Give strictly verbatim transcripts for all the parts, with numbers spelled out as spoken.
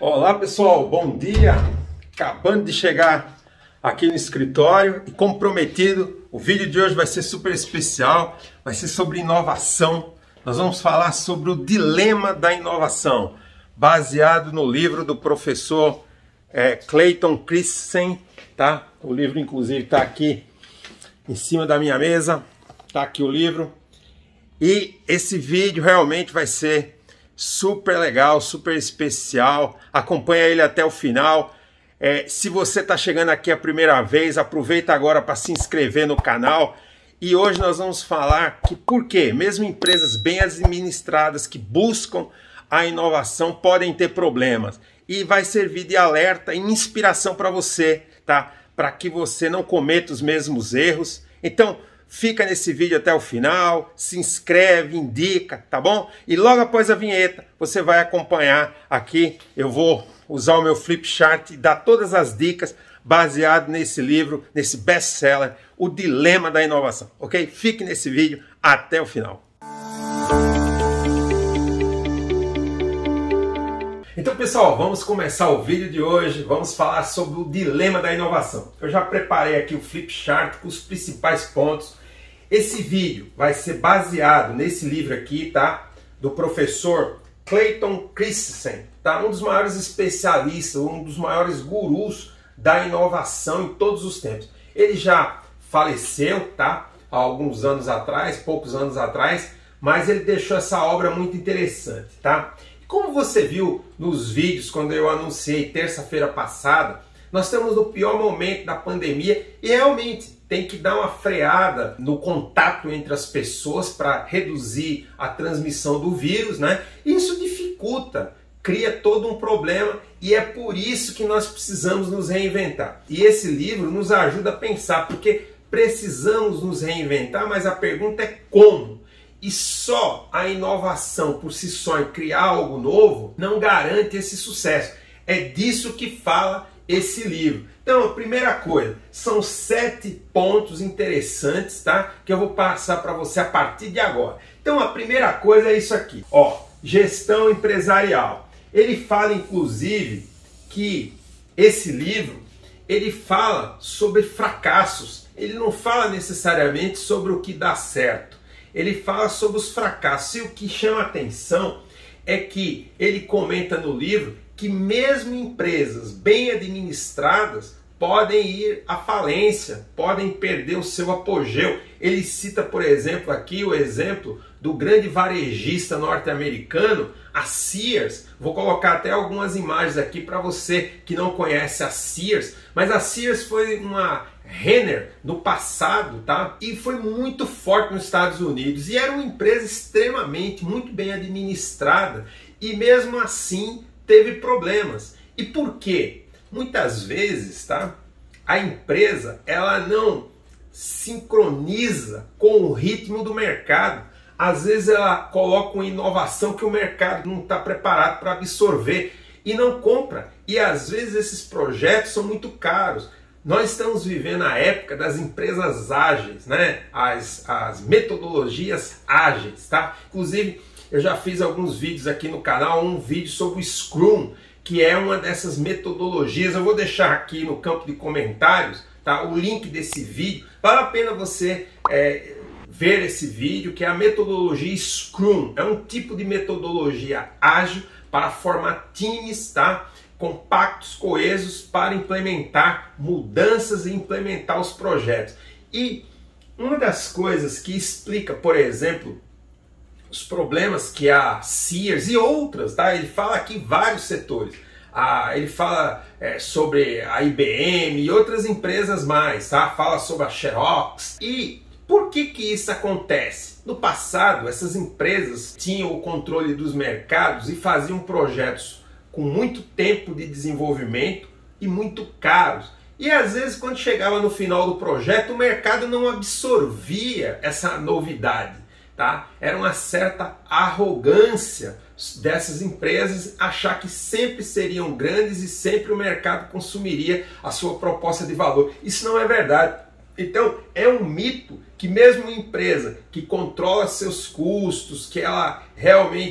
Olá pessoal, bom dia! Acabando de chegar aqui no escritório e como prometido, o vídeo de hoje vai ser super especial, vai ser sobre inovação. Nós vamos falar sobre o dilema da inovação, baseado no livro do professor é, Clayton Christensen, tá? O livro inclusive está aqui em cima da minha mesa, tá aqui o livro. E esse vídeo realmente vai ser super legal, super especial. Acompanha ele até o final. É, se você está chegando aqui a primeira vez, aproveita agora para se inscrever no canal. E hoje nós vamos falar que por quê? Mesmo empresas bem administradas que buscam a inovação podem ter problemas. E vai servir de alerta e inspiração para você, tá? Para que você não cometa os mesmos erros. Então, fica nesse vídeo até o final, se inscreve, indica, tá bom? E logo após a vinheta, você vai acompanhar aqui, eu vou usar o meu flip chart e dar todas as dicas baseado nesse livro, nesse best-seller, O Dilema da Inovação, ok? Fique nesse vídeo até o final. Então, pessoal, vamos começar o vídeo de hoje, vamos falar sobre o dilema da inovação. Eu já preparei aqui o flip chart com os principais pontos. Esse vídeo vai ser baseado nesse livro aqui, tá? Do professor Clayton Christensen, tá? Um dos maiores especialistas, um dos maiores gurus da inovação em todos os tempos. Ele já faleceu, tá? Há alguns anos atrás, poucos anos atrás, mas ele deixou essa obra muito interessante, tá? E como você viu nos vídeos, quando eu anunciei terça-feira passada, nós estamos no pior momento da pandemia e realmente tem que dar uma freada no contato entre as pessoas para reduzir a transmissão do vírus, né? Isso dificulta, cria todo um problema e é por isso que nós precisamos nos reinventar. E esse livro nos ajuda a pensar, porque precisamos nos reinventar, mas a pergunta é como? E só a inovação por si só em criar algo novo não garante esse sucesso. É disso que fala esse livro. Então, a primeira coisa, são sete pontos interessantes, tá? Que eu vou passar para você a partir de agora. Então, a primeira coisa é isso aqui, ó, gestão empresarial. Ele fala, inclusive, que esse livro, ele fala sobre fracassos. Ele não fala necessariamente sobre o que dá certo. Ele fala sobre os fracassos. E o que chama atenção é que ele comenta no livro que mesmo empresas bem administradas podem ir à falência, podem perder o seu apogeu. Ele cita, por exemplo, aqui o exemplo do grande varejista norte-americano, a Sears. Vou colocar até algumas imagens aqui para você que não conhece a Sears, mas a Sears foi uma Renner no passado, tá? E foi muito forte nos Estados Unidos e era uma empresa extremamente, muito bem administrada e mesmo assim teve problemas. E por quê? Muitas vezes, tá? A empresa, ela não sincroniza com o ritmo do mercado. Às vezes ela coloca uma inovação que o mercado não está preparado para absorver e não compra. E às vezes esses projetos são muito caros. Nós estamos vivendo a época das empresas ágeis, né? As, as metodologias ágeis, tá? Inclusive, eu já fiz alguns vídeos aqui no canal, um vídeo sobre o Scrum, que é uma dessas metodologias. Eu vou deixar aqui no campo de comentários, tá, o link desse vídeo. Vale a pena você é, ver esse vídeo, que é a metodologia Scrum. É um tipo de metodologia ágil para formar times, tá, compactos, coesos, para implementar mudanças e implementar os projetos. E uma das coisas que explica, por exemplo, os problemas que a Sears e outras, tá? Ele fala aqui vários setores. Ah, ele fala é, sobre a I B M e outras empresas mais, tá? Fala sobre a Xerox. E por que que isso acontece? No passado, essas empresas tinham o controle dos mercados e faziam projetos com muito tempo de desenvolvimento e muito caros. E às vezes, quando chegava no final do projeto, o mercado não absorvia essa novidade. Tá? Era uma certa arrogância dessas empresas achar que sempre seriam grandes e sempre o mercado consumiria a sua proposta de valor. Isso não é verdade. Então é um mito que mesmo uma empresa que controla seus custos, que ela realmente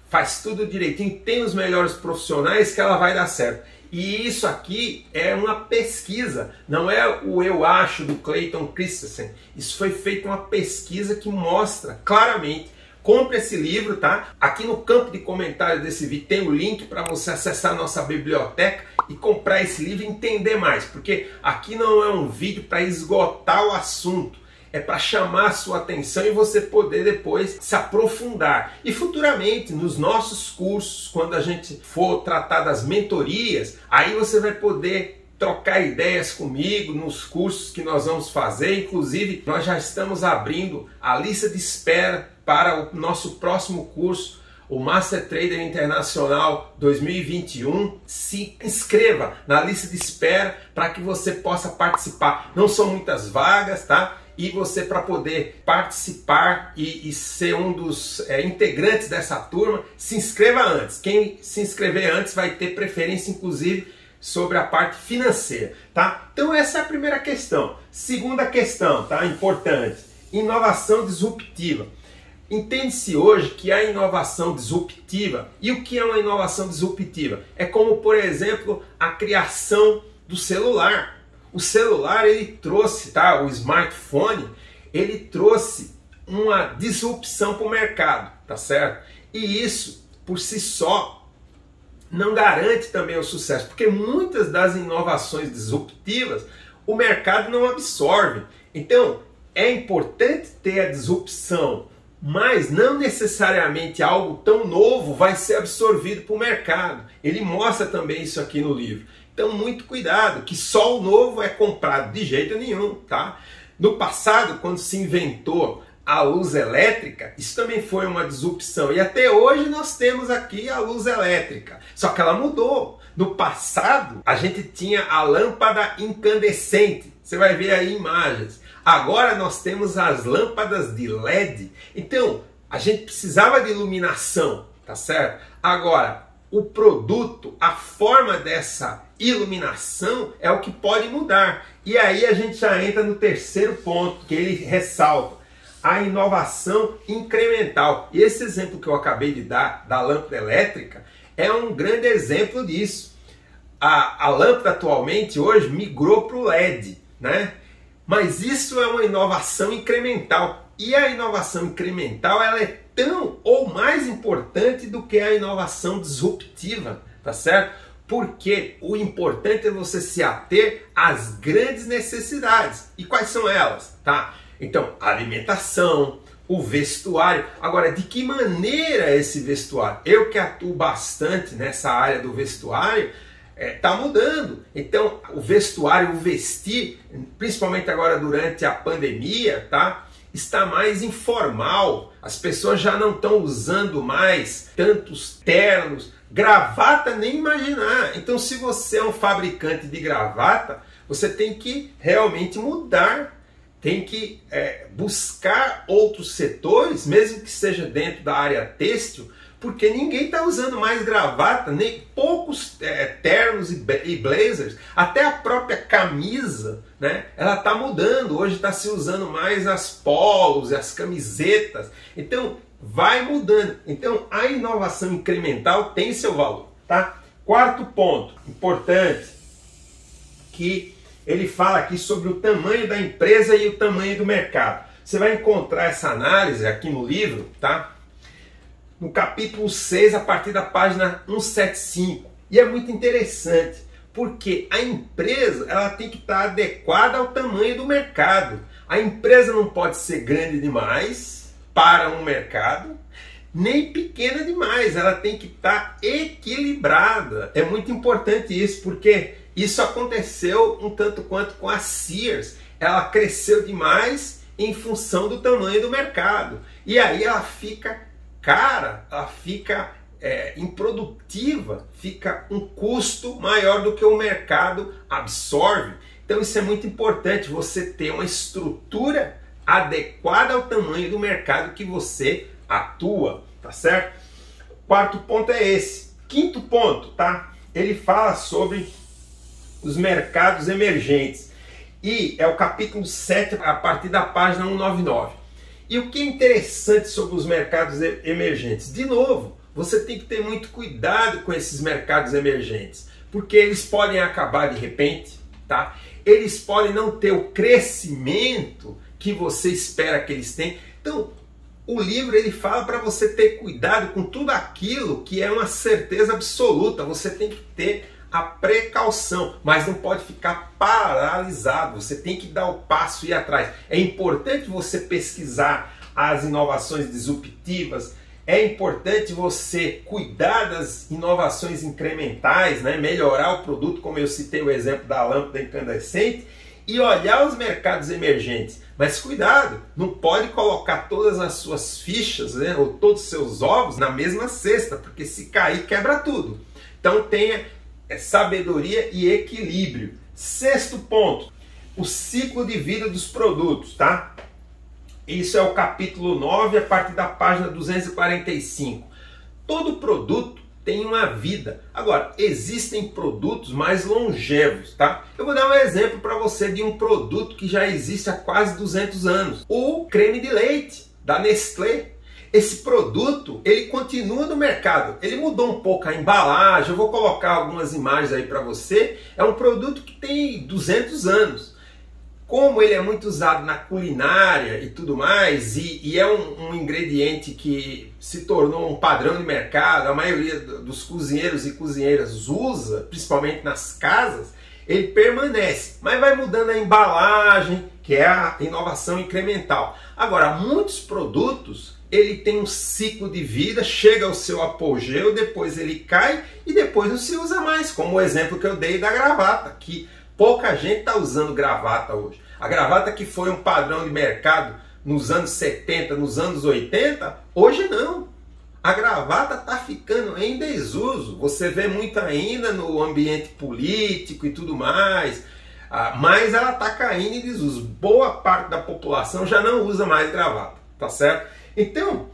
faz tudo direitinho, tem os melhores profissionais, que ela vai dar certo. E isso aqui é uma pesquisa, não é o eu acho do Clayton Christensen. Isso foi feito uma pesquisa que mostra claramente. Compre esse livro, tá? Aqui no campo de comentários desse vídeo tem o link para você acessar a nossa biblioteca e comprar esse livro e entender mais. Porque aqui não é um vídeo para esgotar o assunto. É para chamar a sua atenção e você poder depois se aprofundar. E futuramente, nos nossos cursos, quando a gente for tratar das mentorias, aí você vai poder trocar ideias comigo nos cursos que nós vamos fazer. Inclusive, nós já estamos abrindo a lista de espera para o nosso próximo curso, o Master Trader Internacional dois mil e vinte e um. Se inscreva na lista de espera para que você possa participar. Não são muitas vagas, tá? E você, para poder participar e, e ser um dos é, integrantes dessa turma, se inscreva antes. Quem se inscrever antes vai ter preferência, inclusive, sobre a parte financeira, tá? Então essa é a primeira questão. Segunda questão, tá? Importante. Inovação disruptiva. Entende-se hoje que a inovação disruptiva, e o que é uma inovação disruptiva? É como, por exemplo, a criação do celular. O celular, ele trouxe, tá? O smartphone, ele trouxe uma disrupção para o mercado, tá certo? E isso, por si só, não garante também o sucesso, porque muitas das inovações disruptivas o mercado não absorve. Então, é importante ter a disrupção, mas não necessariamente algo tão novo vai ser absorvido para o mercado. Ele mostra também isso aqui no livro. Então, muito cuidado, que só o novo é comprado de jeito nenhum, tá? No passado, quando se inventou a luz elétrica, isso também foi uma disrupção. E até hoje nós temos aqui a luz elétrica. Só que ela mudou. No passado, a gente tinha a lâmpada incandescente. Você vai ver aí imagens. Agora nós temos as lâmpadas de L E D. Então, a gente precisava de iluminação, tá certo? Agora, o produto, a forma dessa iluminação é o que pode mudar. E aí a gente já entra no terceiro ponto, que ele ressalta. A inovação incremental. E esse exemplo que eu acabei de dar, da lâmpada elétrica, é um grande exemplo disso. A, a lâmpada atualmente, hoje, migrou para o L E D, né? Mas isso é uma inovação incremental. E a inovação incremental, ela é tão ou mais importante do que a inovação disruptiva, tá certo? Porque o importante é você se ater às grandes necessidades. E quais são elas, tá? Então, a alimentação, o vestuário. Agora, de que maneira esse vestuário? Eu que atuo bastante nessa área do vestuário, está é, mudando. Então, o vestuário, o vestir, principalmente agora durante a pandemia, tá? Está mais informal. As pessoas já não estão usando mais tantos ternos. Gravata, nem imaginar. Então, se você é um fabricante de gravata, você tem que realmente mudar. Tem que é, buscar outros setores, mesmo que seja dentro da área têxtil, porque ninguém está usando mais gravata, nem poucos é, ternos e, e blazers, até a própria camisa, né? Ela está mudando. Hoje está se usando mais as polos e as camisetas. Então vai mudando. Então a inovação incremental tem seu valor, tá? Quarto ponto importante, que ele fala aqui sobre o tamanho da empresa e o tamanho do mercado. Você vai encontrar essa análise aqui no livro, tá? No capítulo seis, a partir da página cento e setenta e cinco. E é muito interessante, porque a empresa ela tem que estar adequada ao tamanho do mercado. A empresa não pode ser grande demais para um mercado, nem pequena demais. Ela tem que estar equilibrada. É muito importante isso, porque isso aconteceu um tanto quanto com a Sears. Ela cresceu demais em função do tamanho do mercado. E aí ela fica cara, ela fica é, improdutiva, fica um custo maior do que o mercado absorve. Então isso é muito importante, você ter uma estrutura adequada ao tamanho do mercado que você atua, tá certo? Quarto ponto é esse. Quinto ponto, tá? Ele fala sobre os mercados emergentes. E é o capítulo sete, a partir da página cento e noventa e nove. E o que é interessante sobre os mercados emergentes? De novo, você tem que ter muito cuidado com esses mercados emergentes, porque eles podem acabar de repente, tá? Eles podem não ter o crescimento que você espera que eles tenham. Então, o livro ele fala para você ter cuidado com tudo aquilo que é uma certeza absoluta. Você tem que ter a precaução, mas não pode ficar paralisado. Você tem que dar o passo e ir atrás. É importante você pesquisar as inovações disruptivas. É importante você cuidar das inovações incrementais, né? Melhorar o produto, como eu citei o exemplo da lâmpada incandescente, e olhar os mercados emergentes. Mas cuidado, não pode colocar todas as suas fichas, né, ou todos os seus ovos na mesma cesta, porque se cair quebra tudo. Então tenha sabedoria e equilíbrio. Sexto ponto, o ciclo de vida dos produtos, tá? Isso é o capítulo nove, a partir da página duzentos e quarenta e cinco. Todo produto tem uma vida. Agora, existem produtos mais longevos, tá? Eu vou dar um exemplo para você de um produto que já existe há quase duzentos anos. O creme de leite da Nestlé. Esse produto, ele continua no mercado. Ele mudou um pouco a embalagem. Eu vou colocar algumas imagens aí para você. É um produto que tem duzentos anos. Como ele é muito usado na culinária e tudo mais, e, e é um, um ingrediente que se tornou um padrão de mercado, a maioria dos cozinheiros e cozinheiras usa, principalmente nas casas, ele permanece, mas vai mudando a embalagem, que é a inovação incremental. Agora, muitos produtos, ele tem um ciclo de vida, chega ao seu apogeu, depois ele cai e depois não se usa mais, como o exemplo que eu dei da gravata, que pouca gente está usando gravata hoje. A gravata que foi um padrão de mercado nos anos setenta, nos anos oitenta, hoje não. A gravata está ficando em desuso. Você vê muito ainda no ambiente político e tudo mais, mas ela está caindo em desuso. Boa parte da população já não usa mais gravata, tá certo? Então,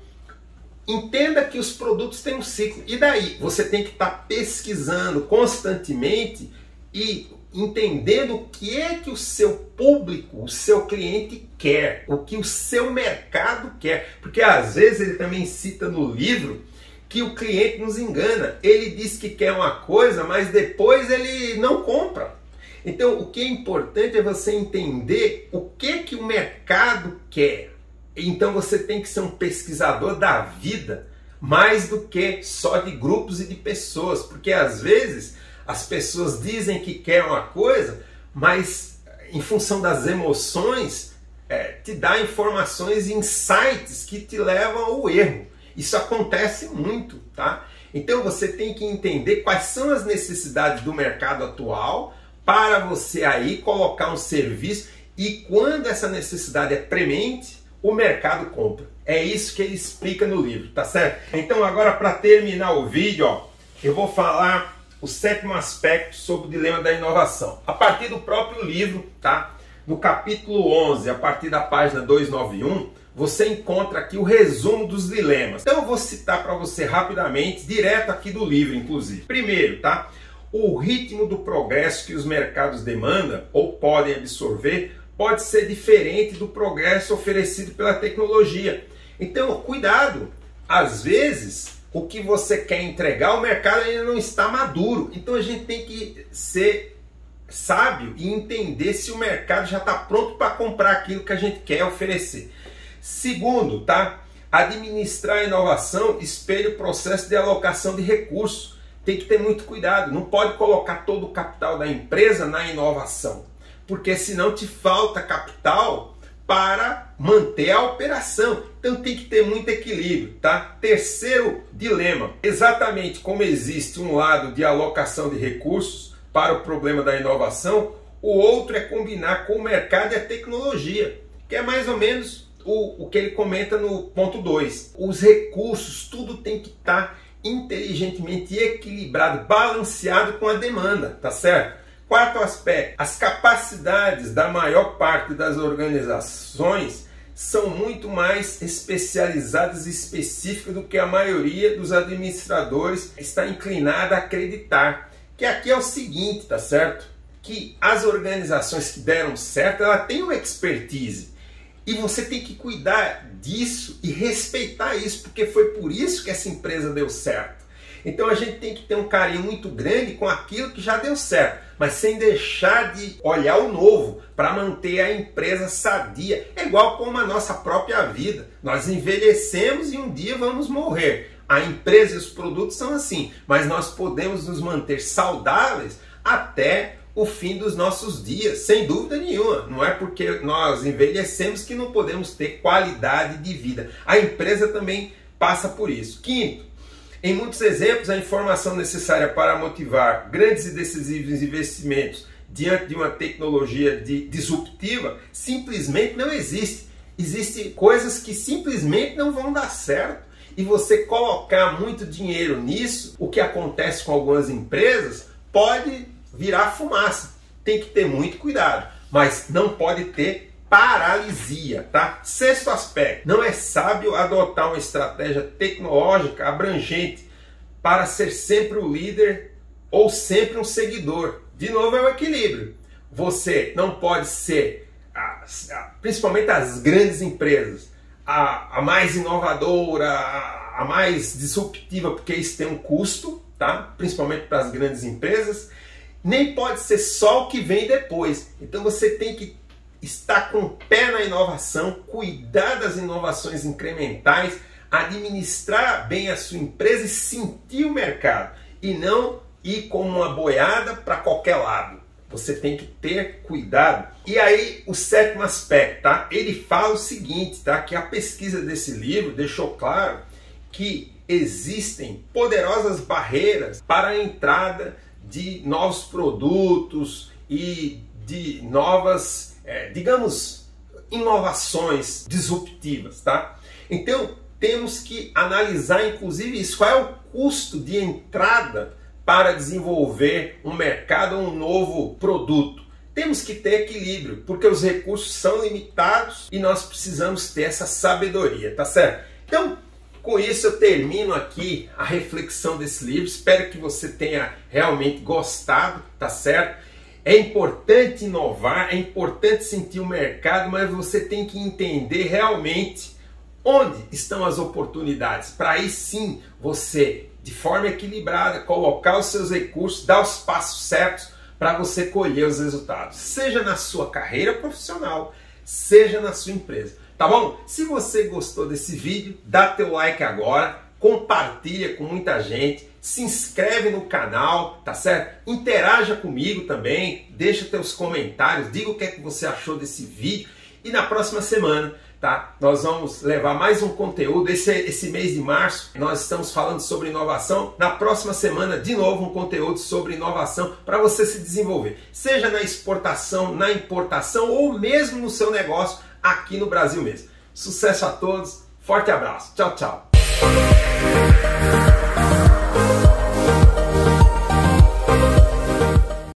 entenda que os produtos têm um ciclo. E daí? Você tem que estar pesquisando constantemente e entendendo o que é que o seu público, o seu cliente quer, o que o seu mercado quer. Porque às vezes ele também cita no livro que o cliente nos engana. Ele diz que quer uma coisa, mas depois ele não compra. Então o que é importante é você entender o que que o mercado quer. Então você tem que ser um pesquisador da vida, mais do que só de grupos e de pessoas. Porque às vezes as pessoas dizem que querem uma coisa, mas em função das emoções, é, te dá informações e insights que te levam ao erro. Isso acontece muito, tá? Então você tem que entender quais são as necessidades do mercado atual para você aí colocar um serviço, e quando essa necessidade é premente, o mercado compra. É isso que ele explica no livro, tá certo? Então agora, para terminar o vídeo, ó, eu vou falar o sétimo aspecto sobre o dilema da inovação. A partir do próprio livro, tá? No capítulo onze, a partir da página duzentos e noventa e um, você encontra aqui o resumo dos dilemas. Então eu vou citar para você rapidamente, direto aqui do livro, inclusive. Primeiro, tá? O ritmo do progresso que os mercados demandam ou podem absorver pode ser diferente do progresso oferecido pela tecnologia. Então, cuidado! Às vezes, o que você quer entregar, o mercado ainda não está maduro. Então a gente tem que ser sábio e entender se o mercado já está pronto para comprar aquilo que a gente quer oferecer. Segundo, tá? Administrar a inovação espelha o processo de alocação de recursos. Tem que ter muito cuidado. Não pode colocar todo o capital da empresa na inovação, porque senão te falta capital para manter a operação. Então tem que ter muito equilíbrio, tá? Terceiro dilema. Exatamente como existe um lado de alocação de recursos para o problema da inovação, o outro é combinar com o mercado e a tecnologia, que é mais ou menos o, o que ele comenta no ponto dois. Os recursos, tudo tem que estar inteligentemente equilibrado, balanceado com a demanda, tá certo? Quarto aspecto, as capacidades da maior parte das organizações são muito mais especializadas e específicas do que a maioria dos administradores está inclinada a acreditar. Que aqui é o seguinte, tá certo? Que as organizações que deram certo, ela tem uma expertise. E você tem que cuidar disso e respeitar isso, porque foi por isso que essa empresa deu certo. Então a gente tem que ter um carinho muito grande com aquilo que já deu certo, mas sem deixar de olhar o novo para manter a empresa sadia. É igual como a nossa própria vida. Nós envelhecemos e um dia vamos morrer. A empresa e os produtos são assim, mas nós podemos nos manter saudáveis até o fim dos nossos dias, sem dúvida nenhuma. Não é porque nós envelhecemos que não podemos ter qualidade de vida. A empresa também passa por isso. Quinto, em muitos exemplos, a informação necessária para motivar grandes e decisivos investimentos diante de uma tecnologia de, disruptiva simplesmente não existe. Existem coisas que simplesmente não vão dar certo. E você colocar muito dinheiro nisso, o que acontece com algumas empresas, pode virar fumaça. Tem que ter muito cuidado, mas não pode ter paralisia, tá? Sexto aspecto, não é sábio adotar uma estratégia tecnológica abrangente para ser sempre o líder ou sempre um seguidor. De novo, é o equilíbrio. Você não pode ser, principalmente as grandes empresas, a, a mais inovadora, a, a mais disruptiva, porque isso tem um custo, tá? Principalmente para as grandes empresas. Nem pode ser só o que vem depois. Então você tem que estar com o pé na inovação, cuidar das inovações incrementais, administrar bem a sua empresa e sentir o mercado. E não ir como uma boiada para qualquer lado. Você tem que ter cuidado. E aí o sétimo aspecto, tá? Ele fala o seguinte, tá? Que a pesquisa desse livro deixou claro que existem poderosas barreiras para a entrada de novos produtos e de novas, é, digamos, inovações disruptivas, tá? Então, temos que analisar, inclusive, isso. Qual é o custo de entrada para desenvolver um mercado ou um novo produto? Temos que ter equilíbrio, porque os recursos são limitados e nós precisamos ter essa sabedoria, tá certo? Então, com isso eu termino aqui a reflexão desse livro. Espero que você tenha realmente gostado, tá certo? É importante inovar, é importante sentir o mercado, mas você tem que entender realmente onde estão as oportunidades. Para aí sim você, de forma equilibrada, colocar os seus recursos, dar os passos certos para você colher os resultados. Seja na sua carreira profissional, seja na sua empresa. Tá bom? Se você gostou desse vídeo, dá teu like agora, compartilha com muita gente, se inscreve no canal, tá certo? Interaja comigo também, deixa teus comentários, diga o que é que você achou desse vídeo. E na próxima semana, tá? Nós vamos levar mais um conteúdo. Esse, esse mês de março nós estamos falando sobre inovação. Na próxima semana, de novo, um conteúdo sobre inovação para você se desenvolver. Seja na exportação, na importação ou mesmo no seu negócio aqui no Brasil mesmo. Sucesso a todos, forte abraço, tchau, tchau.